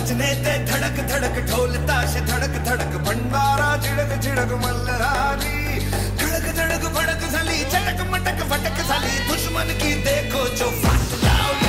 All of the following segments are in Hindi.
बजने ते धड़क धड़क ढोल ताश धड़क धड़क भंडारा झिड़क झिड़क मल्हारी धड़क धड़क भड़क साली चटक मटक फटक साली दुश्मन की देखो जो फास्ट लावली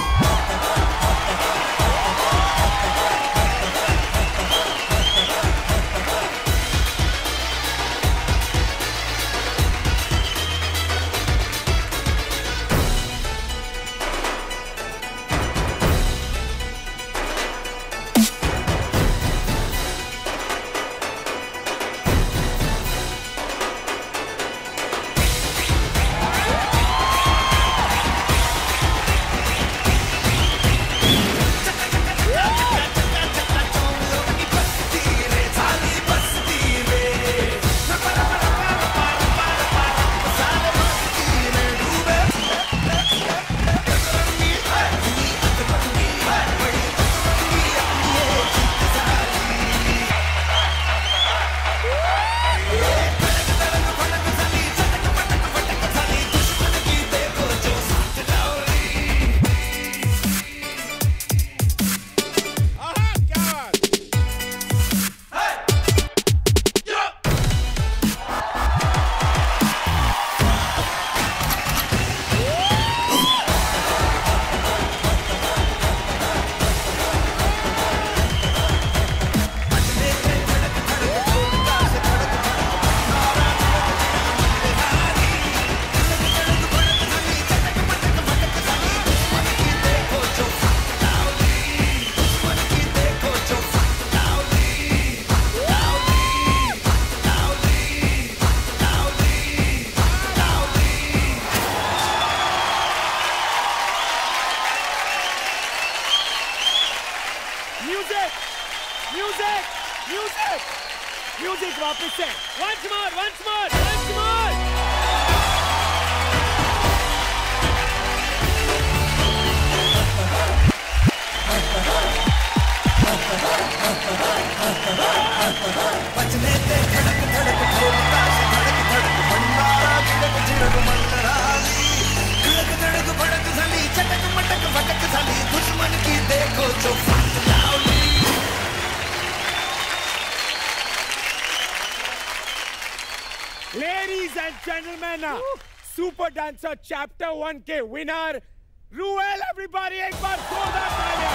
Dancer Chapter 1 के विनर रूएल एवरीबॉडी एक बार जोरदार तालियां।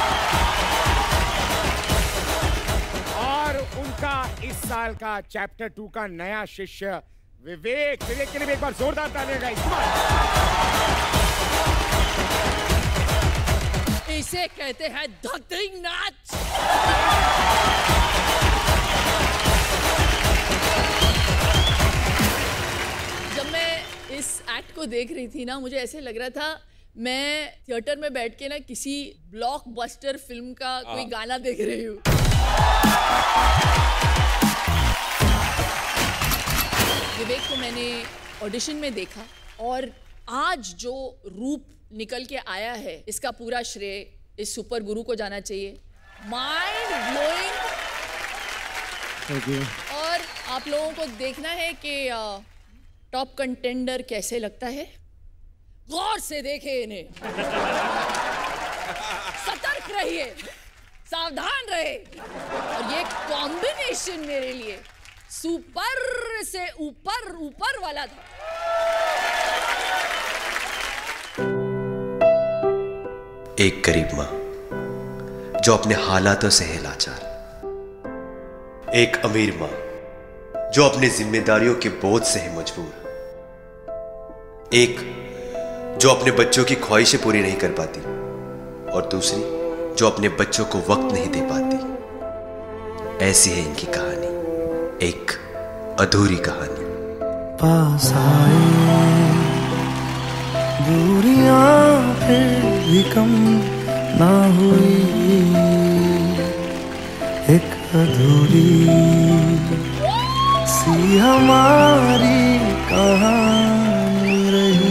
और उनका इस साल का चैप्टर 2 का नया शिष्य विवेक के लिए भी एक बार जोरदार तालियां गाइस। इसे कहते हैं धकधक नाच। जब मैं इस एक्ट को देख रही थी ना, मुझे ऐसे लग रहा था मैं थिएटर में बैठ के ना किसी ब्लॉकबस्टर फिल्म का कोई गाना देख रही हूँ। विवेक को मैंने ऑडिशन में देखा और आज जो रूप निकल के आया है, इसका पूरा श्रेय इस सुपर गुरु को जाना चाहिए। Mind blowing. और आप लोगों को देखना है कि टॉप कंटेंडर कैसे लगता है। गौर से देखे इन्हें, सतर्क रहिए, सावधान रहे। और ये कॉम्बिनेशन मेरे लिए सुपर से ऊपर ऊपर वाला था। एक गरीब मां जो अपने हालातों से है लाचार, एक अमीर मां जो अपनी जिम्मेदारियों के बोझ से है मजबूर, एक जो अपने बच्चों की ख्वाहिशें पूरी नहीं कर पाती और दूसरी जो अपने बच्चों को वक्त नहीं दे पाती। ऐसी है इनकी कहानी, एक अधूरी कहानी। पास आए दूरियां फिर भी कम ना हुई, एक अधूरी सी हमारी कहानी रही।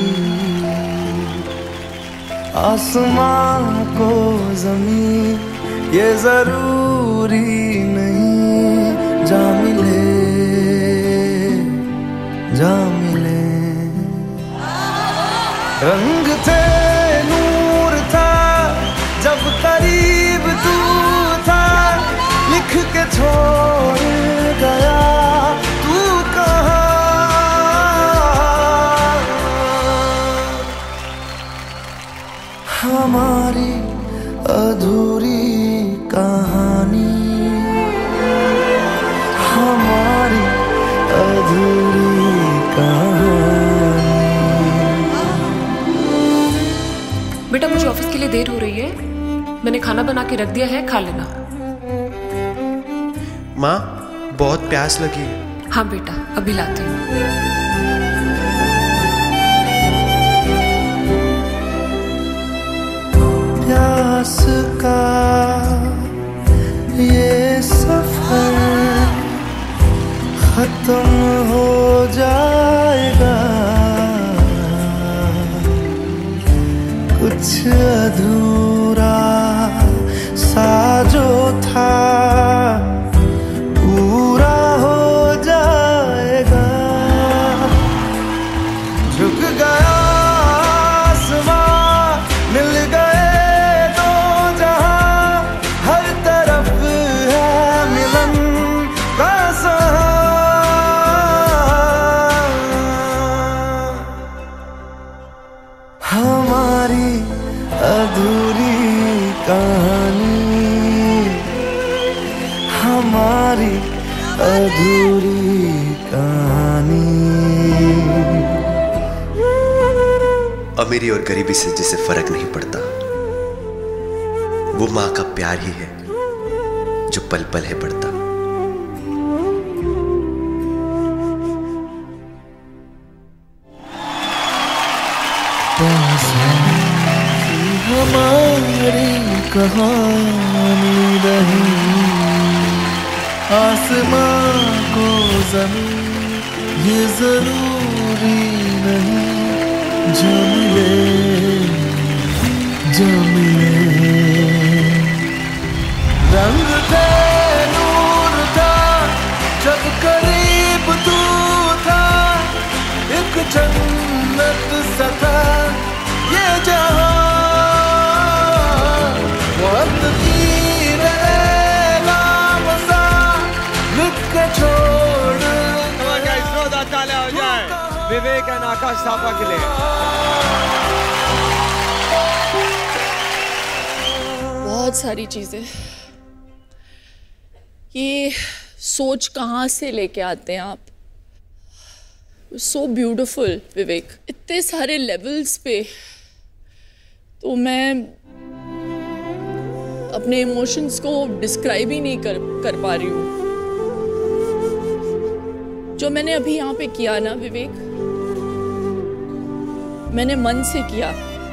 आसमां को ज़मीन ये जरूरी नहीं, जा मिले जा मिले। रंग थे नूर था जब करीब तू था, खाना बना के रख दिया है, खा लेना। माँ, बहुत प्यास लगी है। हाँ बेटा, अभी लाती हूँ। प्यास का ये सफर खत्म हो जाएगा, कुछ अधूरा सा जो था पूरा हो जाएगा। झुक गया आसमां, मिल गए दो जहां, हर तरफ है मिलन का हमारी अधूरी कहानी, हमारी अधूरी कहानी। अमीरी और गरीबी से जिसे फर्क नहीं पड़ता, वो माँ का प्यार ही है जो पल पल है बढ़ता। हमारी कहानी रही, आसमां को ज़मीन ये जरूरी नहीं, जो मिले रंग थे, नूर था, जब करीब तू था, एक जन्नत सा था ये जहां। वक्त की रहेगा मज़ा, लिख के छोड़ जोरदार तालियां हो जाए विवेक एंड आकाश थापा के लिए। बहुत सारी चीजें, ये सोच कहाँ से लेके आते हैं आप? सो ब्यूटिफुल विवेक, इतने सारे लेवल्स पे। तो मैं अपने इमोशंस को डिस्क्राइब ही नहीं कर पा रही हूँ। जो मैंने अभी यहाँ पे किया ना विवेक, मैंने मन से किया।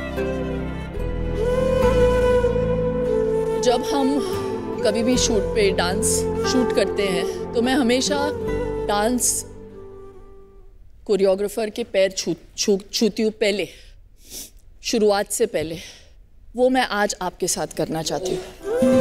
जब हम कभी भी शूट पे डांस शूट करते हैं तो मैं हमेशा डांस कोरियोग्राफर के पैर छूती हूँ पहले, शुरुआत से पहले। वो मैं आज आपके साथ करना चाहती हूँ।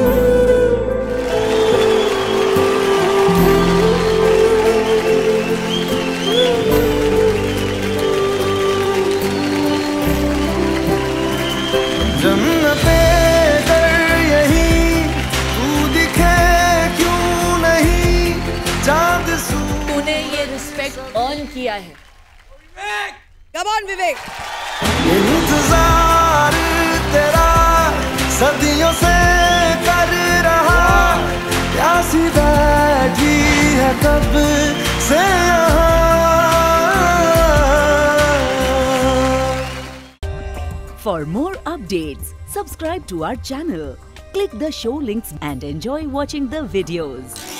जन्नते कर यही, तू दिखे क्यों नहीं, चांद सू। तूने ये रिस्पेक्ट अर्न किया है। Come on Vivek. इंतजार तेरा सदियों से कर रहा, प्यासी बैठी है कब से यहाँ। For more updates, subscribe to our channel, click the show links and enjoy watching the videos.